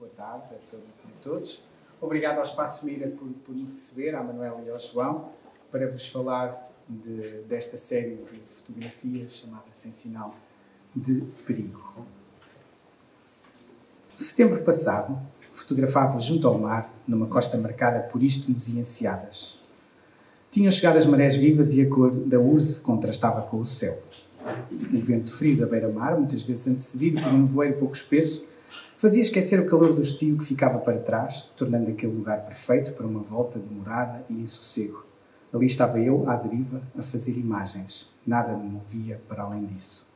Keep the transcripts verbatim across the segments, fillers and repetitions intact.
boa tarde a todas e a todos. Obrigado ao Espaço Mira por, por me receber, à Manuela e ao João, para vos falar de, desta série de fotografias chamada Sem Sinal de Perigo. Setembro passado, fotografava junto ao mar, numa costa marcada por istmos e enseadas. Tinham chegado as marés vivas e a cor da urze contrastava com o céu. O vento frio da beira-mar, muitas vezes antecedido por um nevoeiro pouco espesso, fazia esquecer o calor do estio que ficava para trás, tornando aquele lugar perfeito para uma volta demorada e em sossego. Ali estava eu, à deriva, a fazer imagens. Nada me movia para além disso.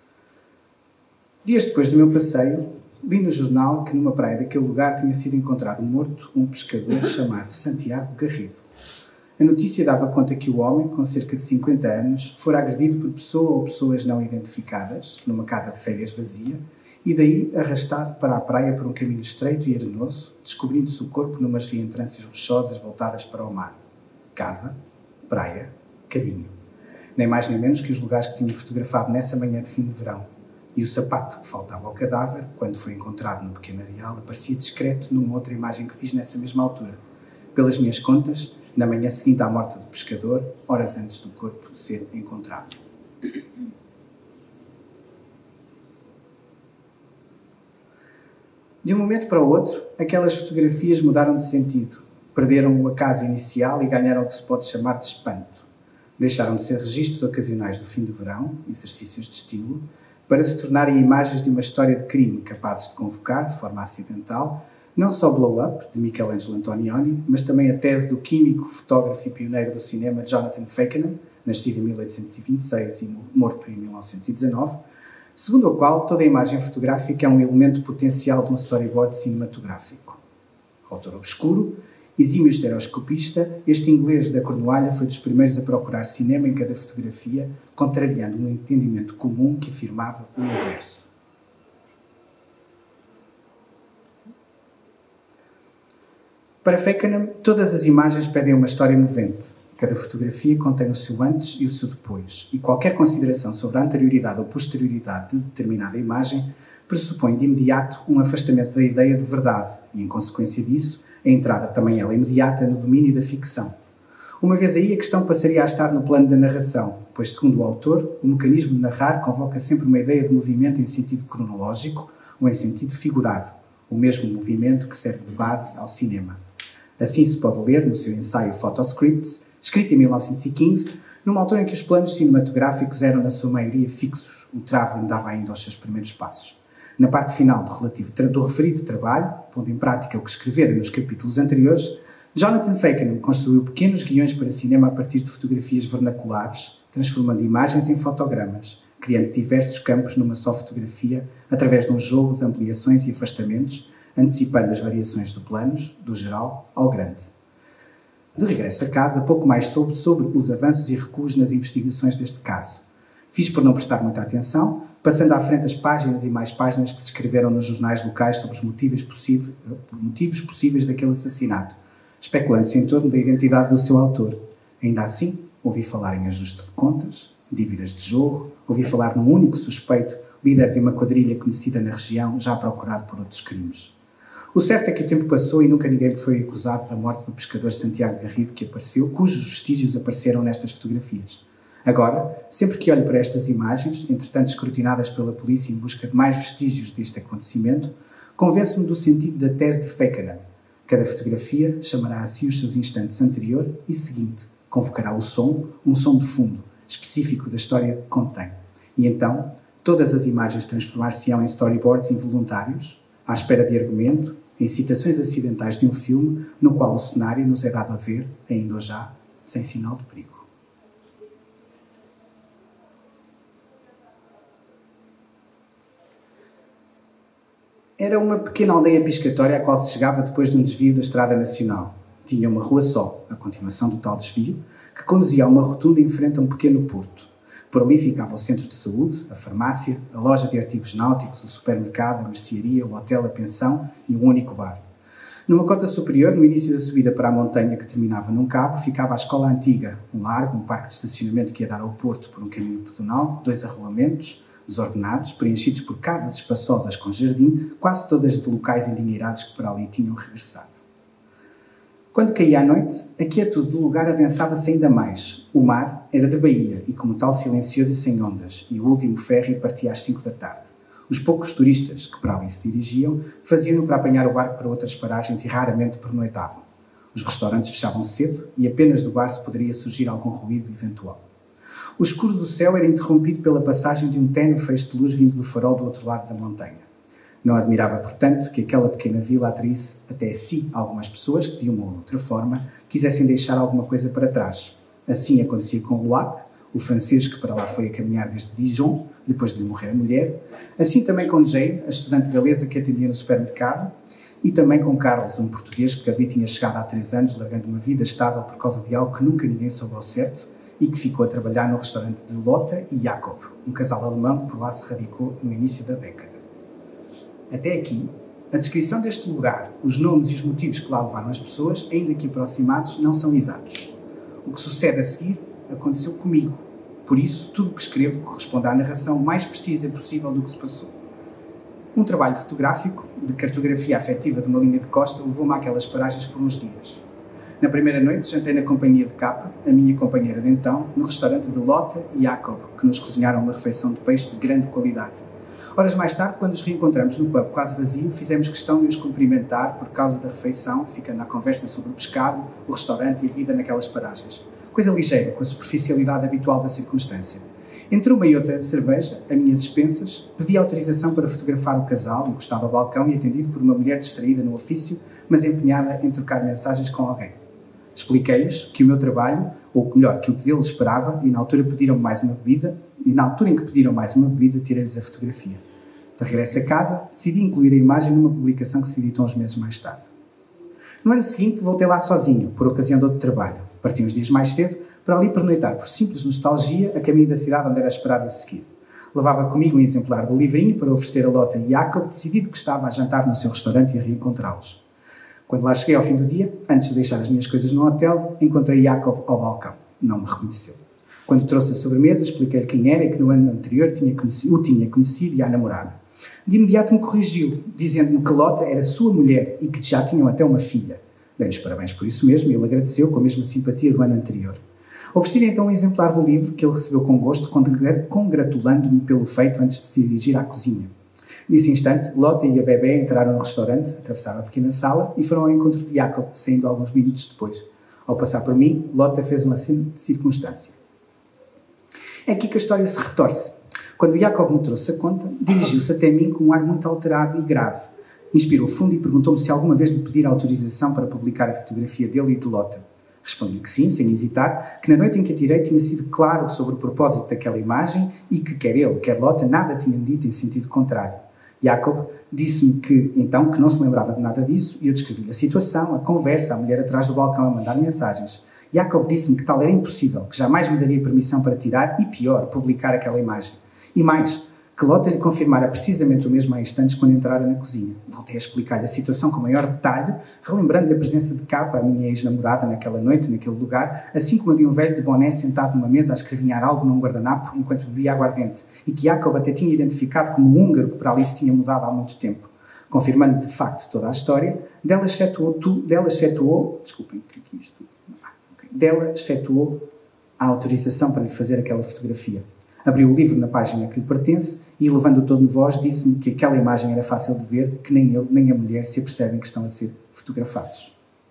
Dias depois do meu passeio, li no jornal que numa praia daquele lugar tinha sido encontrado morto um pescador chamado Santiago Garrido. A notícia dava conta que o homem, com cerca de cinquenta anos, fora agredido por pessoa ou pessoas não identificadas, numa casa de férias vazia, e daí arrastado para a praia por um caminho estreito e arenoso, descobrindo-se o corpo numas reentrâncias rochosas voltadas para o mar. Casa, praia, caminho. Nem mais nem menos que os lugares que tinha fotografado nessa manhã de fim de verão. E o sapato que faltava ao cadáver, quando foi encontrado no pequeno areal, aparecia discreto numa outra imagem que fiz nessa mesma altura. Pelas minhas contas, na manhã seguinte à morte do pescador, horas antes do corpo ser encontrado. De um momento para o outro, aquelas fotografias mudaram de sentido. Perderam o acaso inicial e ganharam o que se pode chamar de espanto. Deixaram de ser registros ocasionais do fim do verão, exercícios de estilo, para se tornarem imagens de uma história de crime capazes de convocar, de forma acidental, não só Blow Up, de Michelangelo Antonioni, mas também a tese do químico, fotógrafo e pioneiro do cinema Jonathan Feikenham, nascido em mil oitocentos e vinte e seis e morto em mil novecentos e dezanove, segundo a qual toda a imagem fotográfica é um elemento potencial de um storyboard cinematográfico. Autor obscuro, exímio estereoscopista, este inglês da Cornualha foi dos primeiros a procurar cinema em cada fotografia, contrariando um entendimento comum que afirmava o inverso. Para Feikenham, todas as imagens pedem uma história movente. Cada fotografia contém o seu antes e o seu depois, e qualquer consideração sobre a anterioridade ou posterioridade de determinada imagem pressupõe de imediato um afastamento da ideia de verdade e, em consequência disso, a entrada também ela imediata no domínio da ficção. Uma vez aí, a questão passaria a estar no plano da narração, pois, segundo o autor, o mecanismo de narrar convoca sempre uma ideia de movimento em sentido cronológico ou em sentido figurado, o mesmo movimento que serve de base ao cinema. Assim se pode ler no seu ensaio Photoscripts, escrito em mil novecentos e quinze, numa altura em que os planos cinematográficos eram, na sua maioria, fixos. O travo andava ainda aos seus primeiros passos. Na parte final do, relativo, do referido trabalho, pondo em prática o que escrevera nos capítulos anteriores, Jonathan Feikenham construiu pequenos guiões para cinema a partir de fotografias vernaculares, transformando imagens em fotogramas, criando diversos campos numa só fotografia, através de um jogo de ampliações e afastamentos, antecipando as variações de planos, do geral ao grande. De regresso a casa, pouco mais soube sobre os avanços e recuos nas investigações deste caso. Fiz por não prestar muita atenção, passando à frente as páginas e mais páginas que se escreveram nos jornais locais sobre os motivos possíveis, motivos possíveis daquele assassinato, especulando-se em torno da identidade do seu autor. Ainda assim, ouvi falar em ajuste de contas, dívidas de jogo, ouvi falar num único suspeito, líder de uma quadrilha conhecida na região, já procurado por outros crimes. O certo é que o tempo passou e nunca ninguém foi acusado da morte do pescador Santiago Garrido que apareceu, cujos vestígios apareceram nestas fotografias. Agora, sempre que olho para estas imagens, entretanto escrutinadas pela polícia em busca de mais vestígios deste acontecimento, convenço-me do sentido da tese de Feikenham. Cada fotografia chamará a si os seus instantes anterior e seguinte, convocará o som, um som de fundo, específico da história que contém. E então, todas as imagens transformar-se-ão em storyboards involuntários, à espera de argumento, em citações acidentais de um filme no qual o cenário nos é dado a ver, ainda ou já, sem sinal de perigo. Era uma pequena aldeia piscatória à qual se chegava depois de um desvio da Estrada Nacional. Tinha uma rua só, a continuação do tal desvio, que conduzia a uma rotunda em frente a um pequeno porto. Por ali ficava o centro de saúde, a farmácia, a loja de artigos náuticos, o supermercado, a mercearia, o hotel, a pensão e um único bar. Numa cota superior, no início da subida para a montanha que terminava num cabo, ficava a escola antiga, um largo, um parque de estacionamento que ia dar ao porto por um caminho pedonal, dois arruamentos, desordenados, preenchidos por casas espaçosas com jardim, quase todas de locais endinheirados que para ali tinham regressado. Quando caía a noite, a quietude do lugar adensava-se ainda mais. O mar era de baía e, como tal, silencioso e sem ondas, e o último ferry partia às cinco da tarde. Os poucos turistas que para ali se dirigiam faziam-no para apanhar o barco para outras paragens e raramente pernoitavam. Os restaurantes fechavam cedo e apenas do bar se poderia surgir algum ruído eventual. O escuro do céu era interrompido pela passagem de um ténue feixe de luz vindo do farol do outro lado da montanha. Não admirava, portanto, que aquela pequena vila atraísse até si algumas pessoas que, de uma ou outra forma, quisessem deixar alguma coisa para trás. Assim acontecia com Loac, o francês que para lá foi a caminhar desde Dijon, depois de lhe morrer a mulher. Assim também com Jane, a estudante galesa que atendia no supermercado, e também com Carlos, um português que ali tinha chegado há três anos, largando uma vida estável por causa de algo que nunca ninguém soube ao certo e que ficou a trabalhar no restaurante de Lotte e Jacob, um casal alemão que por lá se radicou no início da década. Até aqui, a descrição deste lugar, os nomes e os motivos que lá levaram as pessoas, ainda que aproximados, não são exatos. O que sucede a seguir aconteceu comigo. Por isso, tudo o que escrevo corresponde à narração mais precisa possível do que se passou. Um trabalho fotográfico, de cartografia afetiva de uma linha de costa, levou-me àquelas paragens por uns dias. Na primeira noite, jantei na companhia de Capa, a minha companheira de então, no restaurante de Lotte e Jacob, que nos cozinharam uma refeição de peixe de grande qualidade. Horas mais tarde, quando os reencontramos no pub quase vazio, fizemos questão de os cumprimentar por causa da refeição, ficando à conversa sobre o pescado, o restaurante e a vida naquelas paragens. Coisa ligeira, com a superficialidade habitual da circunstância. Entre uma e outra cerveja, a minhas expensas, pedi autorização para fotografar o casal, encostado ao balcão e atendido por uma mulher distraída no ofício, mas empenhada em trocar mensagens com alguém. Expliquei-lhes que o meu trabalho, ou melhor, que o que deles esperava, e na altura pediram mais uma bebida, e na altura em que pediram mais uma bebida, tirei-lhes a fotografia. De regresso a casa, decidi incluir a imagem numa publicação que se editou uns meses mais tarde. No ano seguinte, voltei lá sozinho, por ocasião de outro trabalho. Parti uns dias mais cedo, para ali pernoitar por simples nostalgia a caminho da cidade onde era esperado a seguir. Levava comigo um exemplar do livrinho para oferecer a Lotte e Jacob, decidido que estava a jantar no seu restaurante e a reencontrá-los. Quando lá cheguei ao fim do dia, antes de deixar as minhas coisas no hotel, encontrei Jacob ao balcão. Não me reconheceu. Quando trouxe a sobremesa, expliquei-lhe quem era e que no ano anterior tinha conhecido, o tinha conhecido e a namorada. De imediato me corrigiu, dizendo-me que Lotte era sua mulher e que já tinham até uma filha. Dei-lhes parabéns por isso mesmo e ele agradeceu com a mesma simpatia do ano anterior. Ofereci-lhe então um exemplar do livro que ele recebeu com gosto, congratulando-me pelo feito antes de se dirigir à cozinha. Nesse instante, Lotte e a bebê entraram no restaurante, atravessaram a pequena sala e foram ao encontro de Jacob, saindo alguns minutos depois. Ao passar por mim, Lotte fez uma circunstância. É aqui que a história se retorce. Quando Jacob me trouxe a conta, dirigiu-se até mim com um ar muito alterado e grave. Inspirou fundo e perguntou-me se alguma vez lhe pedira autorização para publicar a fotografia dele e de Lotte. Respondi que sim, sem hesitar, que na noite em que a tirei tinha sido claro sobre o propósito daquela imagem e que quer ele, quer Lotte, nada tinham dito em sentido contrário. Jacob disse-me que, então, que não se lembrava de nada disso e eu descrevi-lhe a situação, a conversa, a mulher atrás do balcão a mandar mensagens. Jacob disse-me que tal era impossível, que jamais me daria permissão para tirar e, pior, publicar aquela imagem. E mais, que Lotte lhe confirmara precisamente o mesmo há instantes quando entrara na cozinha. Voltei a explicar-lhe a situação com maior detalhe, relembrando-lhe a presença de Capa, a minha ex-namorada, naquela noite, naquele lugar, assim como a de um velho de boné sentado numa mesa a escrevinhar algo num guardanapo enquanto bebia aguardente, e que Jacob até tinha identificado como um húngaro que para ali se tinha mudado há muito tempo. Confirmando de facto toda a história, dela excetuou, tu, dela excetuou, desculpem, o que é que isto? Ah, okay. Dela excetuou a autorização para lhe fazer aquela fotografia. Abriu o livro na página que lhe pertence e, levando o tom de voz, disse-me que aquela imagem era fácil de ver, que nem ele nem a mulher se apercebem que estão a ser fotografados.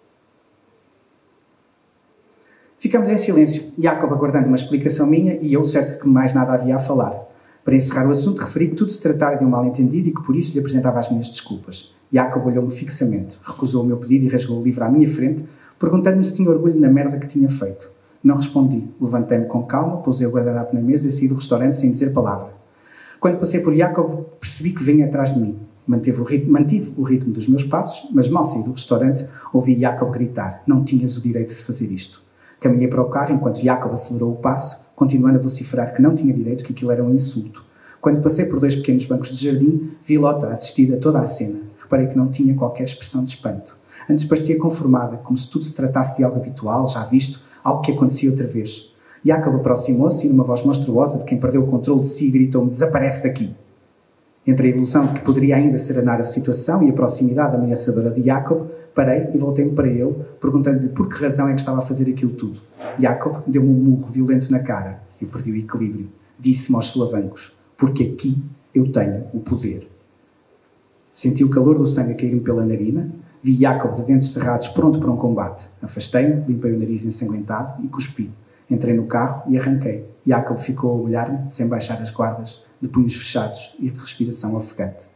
Ficamos em silêncio, Jacob aguardando uma explicação minha e eu certo de que mais nada havia a falar. Para encerrar o assunto, referi que tudo se tratara de um mal-entendido e que por isso lhe apresentava as minhas desculpas. Jacob olhou-me fixamente, recusou o meu pedido e rasgou o livro à minha frente, perguntando-me se tinha orgulho na merda que tinha feito. Não respondi. Levantei-me com calma, pousei o guardanapo na mesa e saí do restaurante sem dizer palavra. Quando passei por Jacob, percebi que vinha atrás de mim. Manteve o ritmo, mantive o ritmo dos meus passos, mas mal saí do restaurante, ouvi Jacob gritar: "Não tinhas o direito de fazer isto." Caminhei para o carro enquanto Jacob acelerou o passo, continuando a vociferar que não tinha direito, que aquilo era um insulto. Quando passei por dois pequenos bancos de jardim, vi Lotte assistir a toda a cena. Reparei que não tinha qualquer expressão de espanto. Antes parecia conformada, como se tudo se tratasse de algo habitual, já visto, algo que acontecia outra vez. Jacob aproximou-se e, numa voz monstruosa de quem perdeu o controle de si, gritou-me: "Desaparece daqui!" Entre a ilusão de que poderia ainda serenar a situação e a proximidade ameaçadora de Jacob, parei e voltei-me para ele, perguntando-lhe por que razão é que estava a fazer aquilo tudo. Jacob deu-me um murro violento na cara. Eu perdi o equilíbrio. Disse-me aos solavancos: "Porque aqui eu tenho o poder." Senti o calor do sangue a cair-me pela narina. Vi Jacob de dentes cerrados, pronto para um combate. Afastei-me, limpei o nariz ensanguentado e cuspi. Entrei no carro e arranquei. Jacob ficou a olhar-me, sem baixar as guardas, de punhos fechados e de respiração ofegante.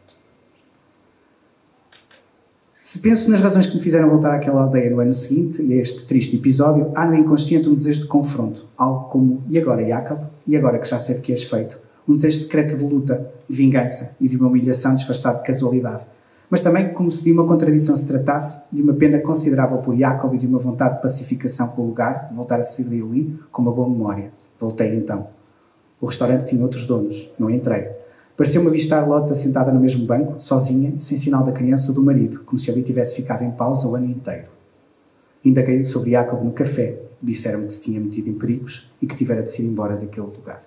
Se penso nas razões que me fizeram voltar àquela aldeia no ano seguinte e a este triste episódio, há no inconsciente um desejo de confronto, algo como: "E agora, Jacob? E agora que já sei de que és feito?" Um desejo secreto de luta, de vingança e de uma humilhação disfarçada de casualidade. Mas também como se de uma contradição se tratasse, de uma pena considerável por Jacob e de uma vontade de pacificação com o lugar, de voltar a sair dali com uma boa memória. Voltei então. O restaurante tinha outros donos. Não entrei. Pareceu-me avistar Lotte sentada no mesmo banco, sozinha, sem sinal da criança ou do marido, como se ali tivesse ficado em pausa o ano inteiro. Indaguei sobre Jacob no café. Disseram-me que se tinha metido em perigos e que tivera de se ir embora daquele lugar.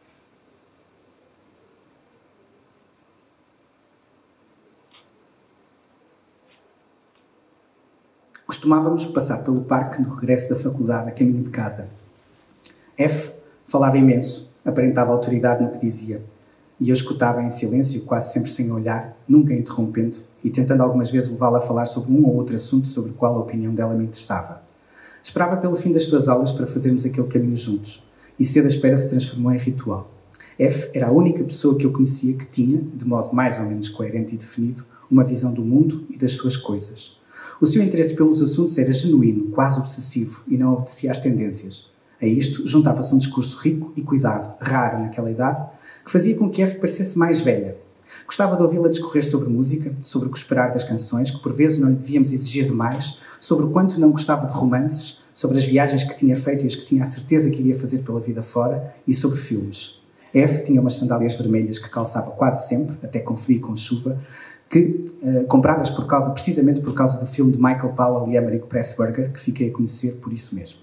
Costumávamos passar pelo parque no regresso da faculdade a caminho de casa. F falava imenso, aparentava autoridade no que dizia, e eu escutava em silêncio, quase sempre sem olhar, nunca interrompendo, e tentando algumas vezes levá-la a falar sobre um ou outro assunto sobre o qual a opinião dela me interessava. Esperava pelo fim das suas aulas para fazermos aquele caminho juntos, e cedo a espera se transformou em ritual. F era a única pessoa que eu conhecia que tinha, de modo mais ou menos coerente e definido, uma visão do mundo e das suas coisas. O seu interesse pelos assuntos era genuíno, quase obsessivo, e não obedecia às tendências. A isto juntava-se um discurso rico e cuidado, raro naquela idade, que fazia com que F parecesse mais velha. Gostava de ouvi-la discorrer sobre música, sobre o que esperar das canções, que por vezes não lhe devíamos exigir demais, sobre o quanto não gostava de romances, sobre as viagens que tinha feito e as que tinha a certeza que iria fazer pela vida fora, e sobre filmes. F tinha umas sandálias vermelhas que calçava quase sempre, até com frio e com chuva, que, uh, compradas por causa, precisamente por causa do filme de Michael Powell e Emerick Pressburger, que fiquei a conhecer por isso mesmo.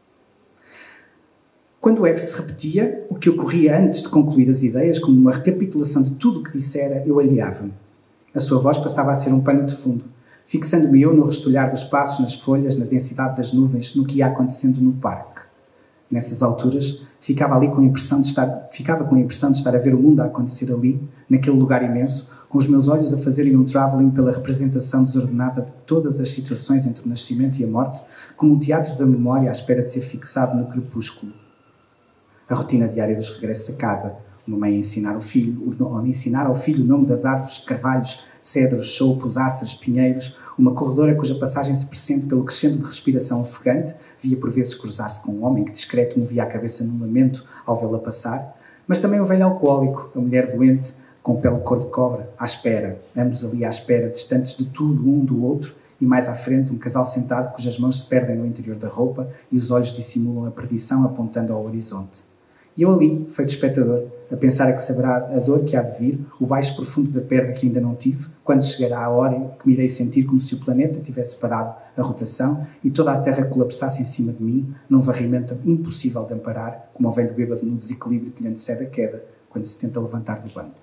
Quando o F se repetia, o que ocorria antes de concluir as ideias, como uma recapitulação de tudo o que dissera, eu aliava-me. A sua voz passava a ser um pano de fundo, fixando-me eu no restolhar dos passos nas folhas, na densidade das nuvens, no que ia acontecendo no parque. Nessas alturas, ficava ali com a impressão de estar, ficava com a impressão de estar a ver o mundo a acontecer ali, naquele lugar imenso, com os meus olhos a fazerem um travelling pela representação desordenada de todas as situações entre o nascimento e a morte, como um teatro da memória à espera de ser fixado no crepúsculo. A rotina diária dos regressos a casa, uma mãe a ensinar, o filho, a ensinar ao filho o nome das árvores, carvalhos, cedros, choupos, áceros, pinheiros, uma corredora cuja passagem se pressente pelo crescendo de respiração ofegante, via por vezes cruzar-se com um homem que discreto movia a cabeça num lamento ao vê-la passar, mas também o velho alcoólico, a mulher doente, com pele cor de cobra, à espera, ambos ali à espera, distantes de tudo um do outro, e mais à frente um casal sentado cujas mãos se perdem no interior da roupa e os olhos dissimulam a perdição apontando ao horizonte. E eu ali, feito espectador, a pensar a que saberá a dor que há de vir, o baixo profundo da perda que ainda não tive, quando chegará a hora em que me irei sentir como se o planeta tivesse parado a rotação e toda a Terra colapsasse em cima de mim, num varrimento impossível de amparar, como o velho bêbado no desequilíbrio que lhe antecede a queda, quando se tenta levantar do banco.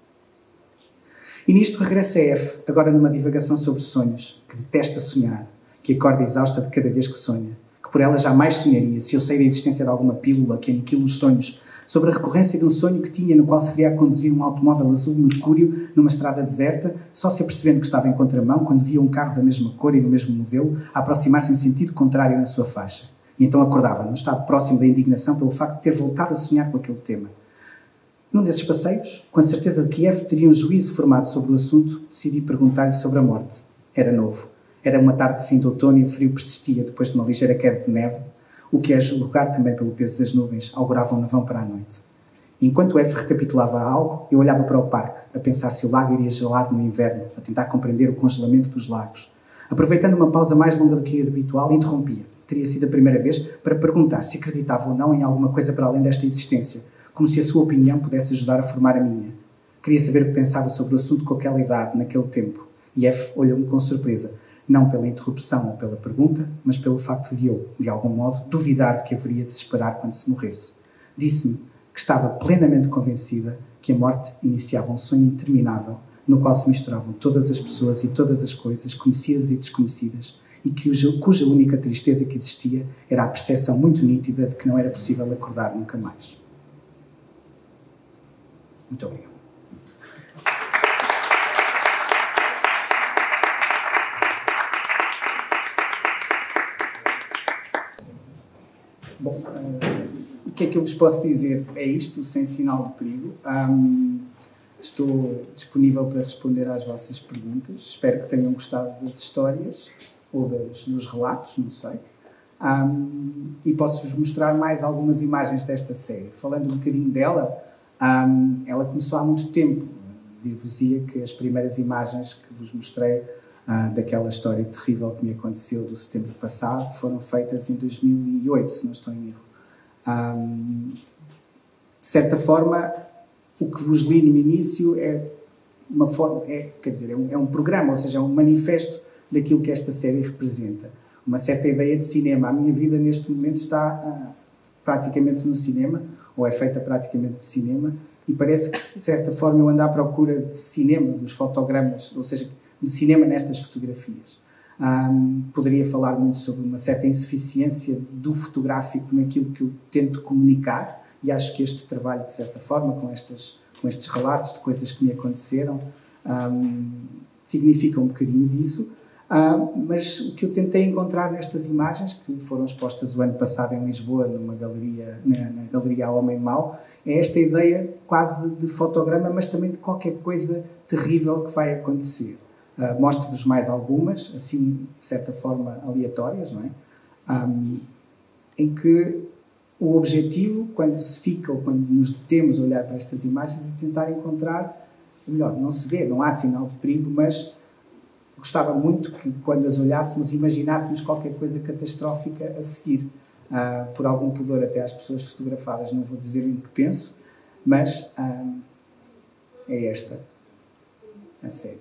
E nisto regressa a F, agora numa divagação sobre sonhos, que detesta sonhar, que acorda exausta de cada vez que sonha, que por ela jamais sonharia se eu sei da existência de alguma pílula que aniquila os sonhos, sobre a recorrência de um sonho que tinha no qual se via a conduzir um automóvel azul mercúrio numa estrada deserta, só se apercebendo que estava em contramão quando via um carro da mesma cor e no mesmo modelo a aproximar-se em sentido contrário na sua faixa. E então acordava, num estado próximo da indignação pelo facto de ter voltado a sonhar com aquele tema. Num desses passeios, com a certeza de que F teria um juízo formado sobre o assunto, decidi perguntar-lhe sobre a morte. Era novo. Era uma tarde de fim de outono e o frio persistia depois de uma ligeira queda de neve, o que, a julgar também pelo peso das nuvens, augurava um nevão para a noite. E enquanto F recapitulava algo, eu olhava para o parque, a pensar se o lago iria gelar no inverno, a tentar compreender o congelamento dos lagos. Aproveitando uma pausa mais longa do que era habitual, interrompia. Teria sido a primeira vez para perguntar se acreditava ou não em alguma coisa para além desta existência, como se a sua opinião pudesse ajudar a formar a minha. Queria saber o que pensava sobre o assunto com aquela idade, naquele tempo. E F olhou-me com surpresa. não pela interrupção ou pela pergunta, mas pelo facto de eu, de algum modo, duvidar do que haveria de se esperar quando se morresse. Disse-me que estava plenamente convencida que a morte iniciava um sonho interminável no qual se misturavam todas as pessoas e todas as coisas, conhecidas e desconhecidas, e que, cuja única tristeza que existia era a percepção muito nítida de que não era possível acordar nunca mais. Muito obrigado. Bom, uh, o que é que eu vos posso dizer? É isto, sem sinal de perigo. Um, estou disponível para responder às vossas perguntas. Espero que tenham gostado das histórias ou das, dos relatos, não sei. Um, e posso-vos mostrar mais algumas imagens desta série. Falando um bocadinho dela, um, ela começou há muito tempo. Dir-vos-ia que as primeiras imagens que vos mostrei uh, daquela história terrível que me aconteceu do setembro passado foram feitas em dois mil e oito, se não estou em erro. Um, de certa forma, o que vos li no início é uma forma, é, quer dizer, é um, é um programa, ou seja, é um manifesto daquilo que esta série representa. Uma certa ideia de cinema. A minha vida neste momento está uh, praticamente no cinema, ou é feita praticamente de cinema, e parece que, de certa forma, eu ando à procura de cinema, dos fotogramas, ou seja, de cinema nestas fotografias. Um, poderia falar muito sobre uma certa insuficiência do fotográfico naquilo que eu tento comunicar, e acho que este trabalho, de certa forma, com, estas, com estes relatos de coisas que me aconteceram, um, significa um bocadinho disso. Uh, mas o que eu tentei encontrar nestas imagens, que foram expostas o ano passado em Lisboa, numa galeria, na, na Galeria Homem Mau, é esta ideia quase de fotograma, mas também de qualquer coisa terrível que vai acontecer. Uh, mostro-vos mais algumas, assim, de certa forma, aleatórias, não é? Um, em que o objetivo, quando se fica ou quando nos detemos a olhar para estas imagens, é tentar encontrar, melhor, não se vê, não há sinal de perigo, mas gostava muito que, quando as olhássemos, imaginássemos qualquer coisa catastrófica a seguir. Uh, por algum pudor até às pessoas fotografadas, não vou dizer o que penso, mas uh, é esta a série.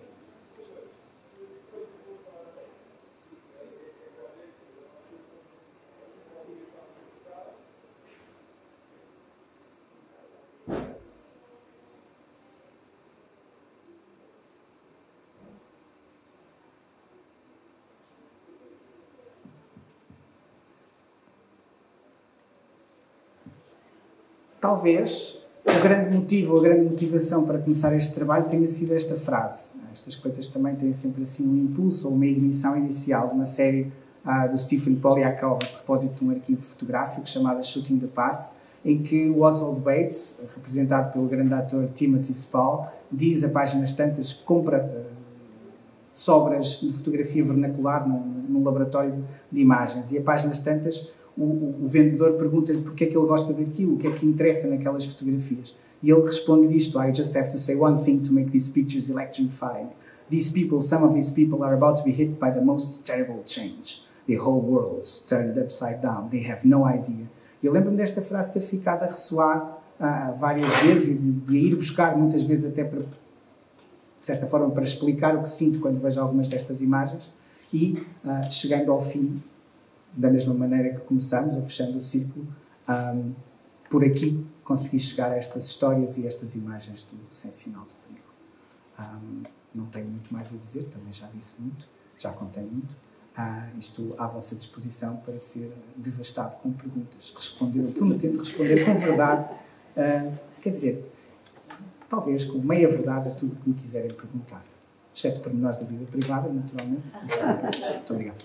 Talvez o grande motivo, a grande motivação para começar este trabalho tenha sido esta frase. Estas coisas também têm sempre assim um impulso ou uma ignição inicial de uma série uh, do Stephen Polyakov a propósito de um arquivo fotográfico chamado Shooting the Past, em que o Oswald Bates, representado pelo grande ator Timothy Spall, diz a páginas tantas, compra uh, sobras de fotografia vernacular num, num laboratório de imagens, e a páginas tantas O, o, o vendedor pergunta-lhe porque é que ele gosta daquilo, o que é que interessa naquelas fotografias. E ele responde-lhe isto: I just have to say one thing to make these pictures electrifying. These people, some of these people are about to be hit by the most terrible change. The whole world's turned upside down. They have no idea. E eu lembro-me desta frase ter ficado a ressoar uh, várias vezes e de, de ir buscar muitas vezes até para, de certa forma, para explicar o que sinto quando vejo algumas destas imagens, e uh, chegando ao fim, da mesma maneira que começamos, ou fechando o círculo, um, por aqui consegui chegar a estas histórias e estas imagens do Sem Sinal de Perigo. Um, não tenho muito mais a dizer, também já disse muito, já contei muito. Uh, estou à vossa disposição para ser devastado com perguntas, responder, prometendo responder com verdade, uh, quer dizer, talvez com meia verdade a tudo o que me quiserem perguntar, exceto pormenores da vida privada, naturalmente. Isso é muito obrigado.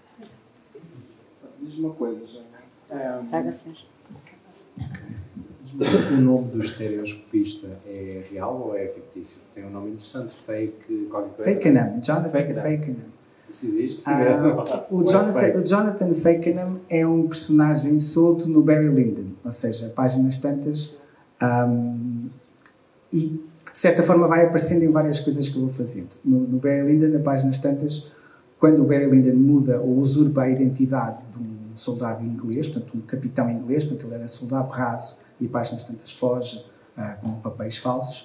Diz uma coisa, já. Um, o nome do estereoscopista é real ou é fictício? Tem um nome interessante, fake, qualquer coisa. Fakenham, Jonathan Fakenham. Isso existe? Ah, o, Jonathan, o Jonathan Fakenham é um personagem solto no Barry Lyndon, ou seja, páginas tantas, um, e que de certa forma vai aparecendo em várias coisas que eu vou fazendo. No, no Barry Lyndon, a páginas tantas, quando o Barry Lyndon muda ou usurpa a identidade de um soldado inglês, portanto um capitão inglês, portanto ele era soldado raso e a páginas tantas foge uh, com papéis falsos,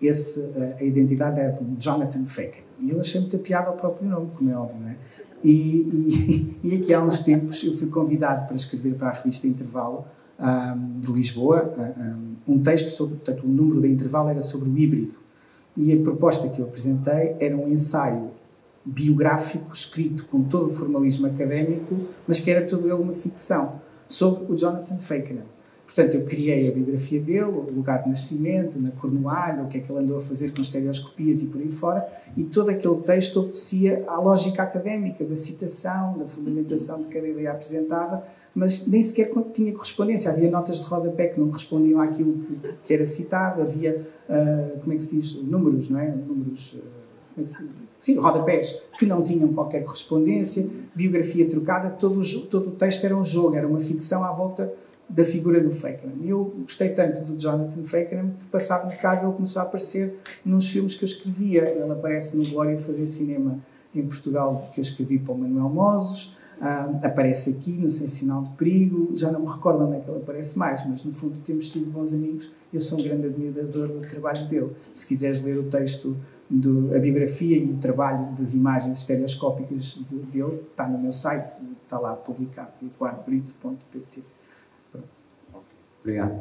esse, a identidade é de Jonathan Faken. E eu achei muita piada ao próprio nome, como é óbvio, não é? E, e, e aqui há uns tempos eu fui convidado para escrever para a revista Intervalo, um, de Lisboa, um, um texto sobre, portanto, o número da Intervalo era sobre o híbrido. E a proposta que eu apresentei era um ensaio biográfico, escrito com todo o formalismo académico, mas que era todo ele uma ficção, sobre o Jonathan Faken. Portanto, eu criei a biografia dele, o lugar de nascimento, na Cornualha, o que é que ele andou a fazer com estereoscopias e por aí fora, e todo aquele texto obedecia à lógica académica, da citação, da fundamentação de cada ideia apresentada, mas nem sequer tinha correspondência. Havia notas de rodapé que não correspondiam àquilo que, que era citado, havia, uh, como é que se diz, números, não é? Números, uh, como é que se diz? Sim, rodapés, que não tinham qualquer correspondência, biografia trocada, todo o, todo o texto era um jogo, era uma ficção à volta da figura do Faken. E eu gostei tanto do Jonathan Faken que, passado um bocado, ele começou a aparecer nos filmes que eu escrevia. Ele aparece no Glória de Fazer Cinema em Portugal, que eu escrevi para o Manuel Moses, uh, aparece aqui no Sem Sinal de Perigo, já não me recordo onde é que ele aparece mais, mas no fundo temos sido bons amigos. Eu sou um grande admirador do trabalho dele. Se quiseres ler o texto, do, a biografia e o trabalho das imagens estereoscópicas de, dele, está no meu site, está lá publicado, eduardo brito ponto pt. Pronto. Obrigado.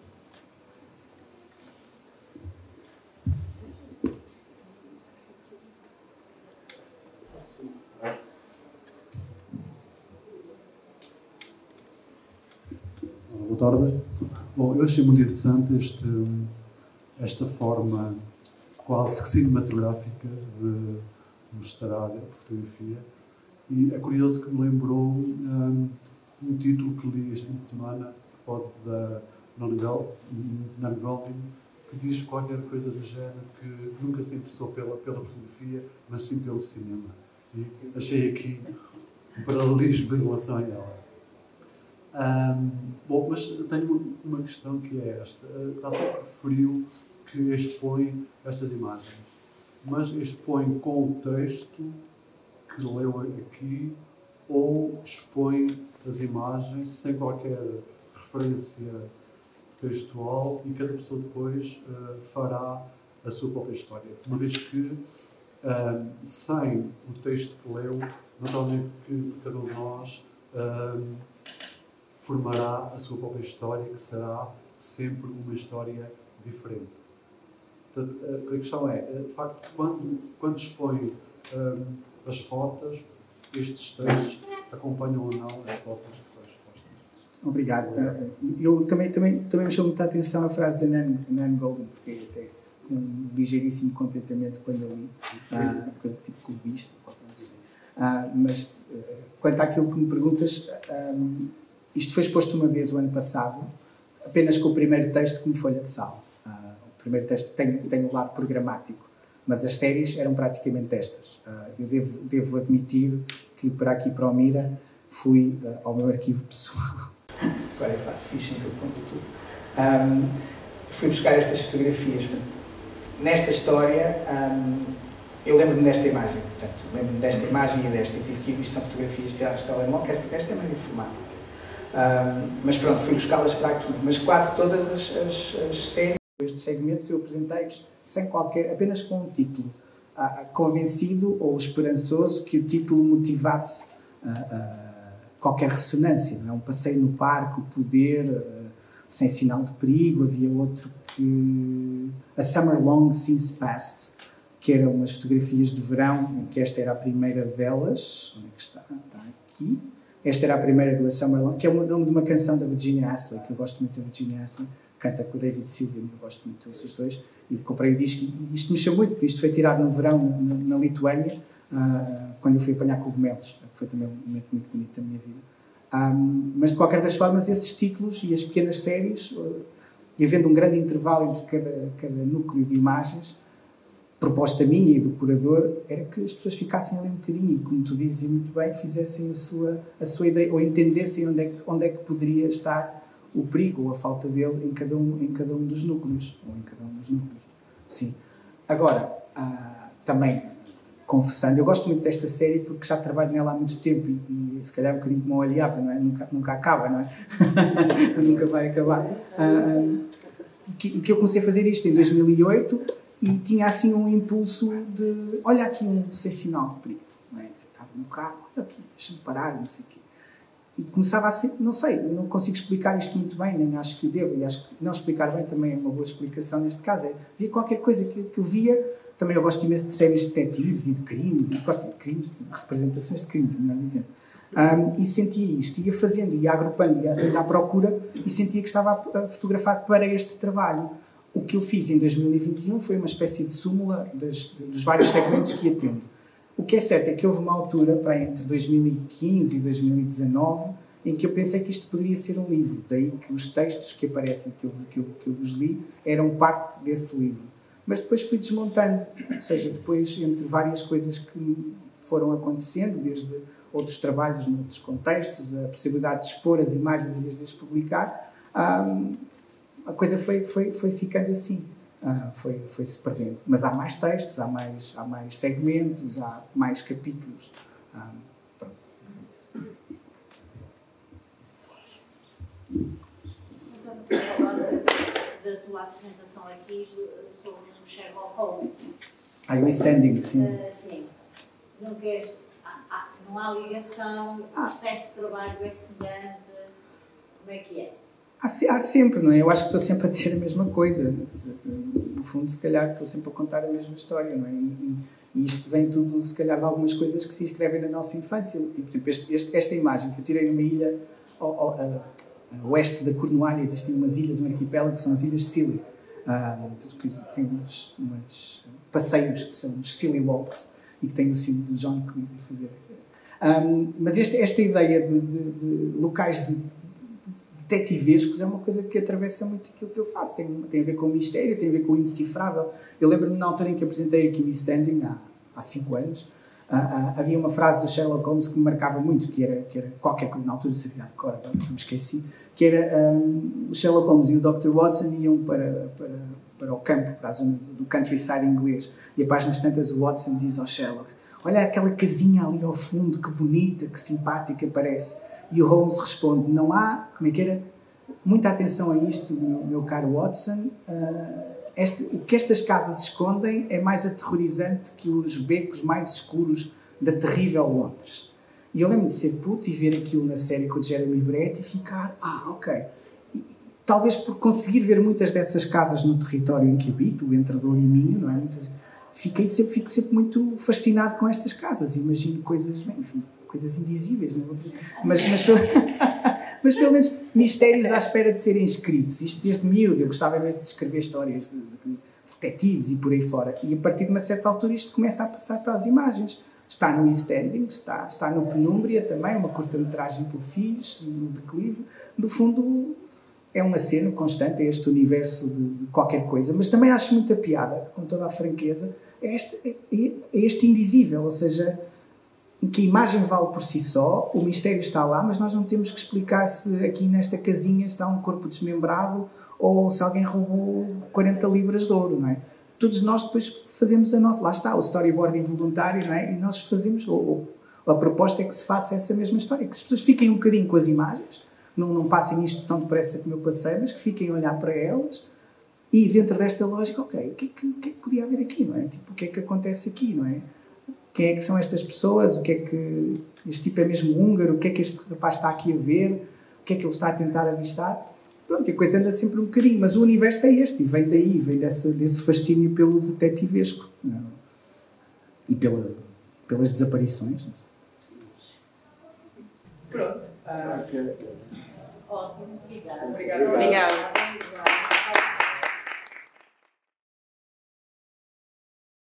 Boa tarde. Bom, eu achei muito interessante este, esta forma quase que cinematográfica de mostrar a fotografia, e é curioso que me lembrou um, um título que li este fim de semana a propósito da Nan Goldin, que diz qualquer coisa do género, que nunca se interessou pela, pela fotografia, mas sim pelo cinema. E achei aqui um paralelismo em relação a ela. Um, bom, mas tenho uma questão que é esta. Há pouco referiu que expõe estas imagens, mas expõe com o texto que leu aqui, ou expõe as imagens sem qualquer referência textual e cada pessoa depois uh, fará a sua própria história. Uma vez que, uh, sem o texto que leu, naturalmente que cada um de nós uh, formará a sua própria história, que será sempre uma história diferente. Portanto, a questão é, de facto, quando, quando expõe uh, as fotos, estes textos acompanham ou não as fotos que são expostas? Obrigado. Eu também, também, também me chamou muita atenção a frase da Nan, Nan Goldin, fiquei até com um ligeiríssimo contentamento quando eu li, ah, coisa tipo clubista, não sei. Ah, mas quanto àquilo que me perguntas, ah, isto foi exposto uma vez o ano passado, apenas com o primeiro texto como folha de sal. Ah, o primeiro texto tem, tem um lado programático, mas as séries eram praticamente estas. Ah, eu devo, devo admitir que para aqui, para o Mira, fui uh, ao meu arquivo pessoal. Agora é fácil, fichem que eu conto tudo. Um, fui buscar estas fotografias. Nesta história, um, eu lembro-me desta imagem. Portanto, lembro-me desta imagem e desta. Eu tive que ir, isto são fotografias tiradas de telemóvel, porque esta é mais informática. Um, mas pronto, fui buscá-las para aqui. Mas quase todas as, as, as séries, estes segmentos, eu apresentei-os sem qualquer, apenas com um título. Uh, convencido ou esperançoso que o título motivasse uh, uh, qualquer ressonância. Não é? Um passeio no parque, o poder, uh, sem sinal de perigo. Havia outro que... A Summer Long Since Past, que eram umas fotografias de verão, que esta era a primeira delas. Onde é que está? Está aqui. Esta era a primeira do A Summer Long, que é o nome de uma canção da Virginia Astley, que eu gosto muito da Virginia Astley. Canta com o David Sylvian, eu gosto muito desses dois, e comprei o disco, e isto mexeu muito, porque isto foi tirado no verão na, na Lituânia, uh, quando eu fui apanhar cogumelos, que foi também um momento muito bonito da minha vida. Um, mas, de qualquer das formas, esses títulos e as pequenas séries, uh, e havendo um grande intervalo entre cada, cada núcleo de imagens, proposta minha e do curador, era que as pessoas ficassem ali um bocadinho, e, como tu dizes muito bem, fizessem a sua, a sua ideia, ou entendessem onde é que, onde é que poderia estar o perigo ou a falta dele em cada um, em cada um dos núcleos, ou em cada um dos núcleos. Sim. Agora, ah, também, confessando, eu gosto muito desta série porque já trabalho nela há muito tempo e, e se calhar um bocadinho como o Aliava, não é? Nunca, nunca acaba, não é? Nunca vai acabar. Ah, que, que eu comecei a fazer isto em dois mil e oito e tinha assim um impulso de, olha aqui um sem sinal de perigo, não é? Estava no carro, olha aqui, deixa-me parar, não sei o quê. E começava assim, não sei, não consigo explicar isto muito bem, nem acho que o devo, e acho que não explicar bem também é uma boa explicação neste caso. É, via qualquer coisa que, que eu via, também eu gosto imenso de séries de detetives e de crimes, e gosto de crimes, de representações de crimes, melhor dizendo. Um, e sentia isto, ia fazendo, ia agrupando, ia indo à procura, e sentia que estava a fotografar para este trabalho. O que eu fiz em dois mil e vinte e um foi uma espécie de súmula das, dos vários segmentos que ia tendo. O que é certo é que houve uma altura, para entre dois mil e quinze e dois mil e dezanove, em que eu pensei que isto poderia ser um livro. Daí que os textos que aparecem, que eu, que eu, que eu vos li, eram parte desse livro. Mas depois fui desmontando. Ou seja, depois, entre várias coisas que foram acontecendo, desde outros trabalhos noutros contextos, a possibilidade de expor as imagens e às vezes publicar, hum, a coisa foi, foi, foi ficando assim. Ah, foi, foi-se perdendo. Mas há mais textos, há mais, há mais segmentos, há mais capítulos. Ah, pronto. Estamos a falar da tua apresentação aqui sobre o Sherlock Holmes. Ah, o standing, sim. Uh, sim. Não queres... Há, há, não há ligação, o Ah. processo de trabalho é semelhante, como é que é? Há, há sempre, não é? Eu acho que estou sempre a dizer a mesma coisa. No fundo, se calhar, estou sempre a contar a mesma história, não é? E, e isto vem tudo, se calhar, de algumas coisas que se inscrevem na nossa infância. E, por exemplo, este, este, esta imagem que eu tirei numa ilha ao, ao, a, a oeste da Cornualha, existem umas ilhas, um arquipélago, que são as Ilhas Scilly. Ah, tem umas, umas passeios que são os Scilly Walks e que têm o símbolo de John Cleese a fazer. Um, mas este, esta ideia de, de, de locais de detetivescos é uma coisa que atravessa muito aquilo que eu faço. Tem, tem a ver com o mistério, tem a ver com o indecifrável. Eu lembro-me na altura em que apresentei aqui o E-Standing, há, há cinco anos, uh, uh, havia uma frase do Sherlock Holmes que me marcava muito, que era, que era qualquer coisa, na altura sabia de cor, agora não me esqueci, que era um, o Sherlock Holmes e o doutor Watson iam para, para, para o campo, para a zona do countryside inglês, e a páginas tantas o Watson diz ao Sherlock: olha aquela casinha ali ao fundo, que bonita, que simpática parece. E o Holmes responde: não há, como é que era? Muita atenção a isto, meu, meu caro Watson. Uh, este, o que estas casas escondem é mais aterrorizante que os becos mais escuros da terrível Londres. E eu lembro-me de ser puto e ver aquilo na série com o Jeremy Brett e ficar, ah, ok. E, talvez por conseguir ver muitas dessas casas no território em que habito, entre Douro e Minho, não é? Muitas, fiquei sempre, fico sempre muito fascinado com estas casas. Imagino coisas, bem, enfim, coisas indizíveis, não vou dizer. Mas, mas, pelo, mas pelo menos mistérios à espera de serem escritos. Isto desde miúdo, eu gostava imenso de escrever histórias de, de detetives e por aí fora. E a partir de uma certa altura isto começa a passar para as imagens. Está no E-Standing, está, está no Penumbria também, uma curta-metragem que eu fiz, no Declive. No fundo, é um aceno constante a este universo de, de qualquer coisa. Mas também acho muita piada, com toda a franqueza, é este, é, é este indizível, ou seja, em que a imagem vale por si só, o mistério está lá, mas nós não temos que explicar se aqui nesta casinha está um corpo desmembrado ou se alguém roubou quarenta libras de ouro, não é? Todos nós depois fazemos a nossa... Lá está, o storyboard involuntário, não é? E nós fazemos... Ou, ou a proposta é que se faça essa mesma história, que as pessoas fiquem um bocadinho com as imagens, não, não passem isto tão depressa como eu passei, mas que fiquem a olhar para elas e dentro desta lógica, ok, o que é que, o que, é que podia haver aqui, não é? Tipo, o que é que acontece aqui, não é? Quem é que são estas pessoas? O que é que... Este tipo é mesmo húngaro? O que é que este rapaz está aqui a ver? O que é que ele está a tentar avistar? Pronto, a coisa anda sempre um bocadinho, mas o universo é este, e vem daí, vem desse, desse fascínio pelo detetivesco, não é? E pela, pelas desaparições. Não sei. Pronto. Ah, Ok. Ótimo, obrigada. obrigado. Obrigado.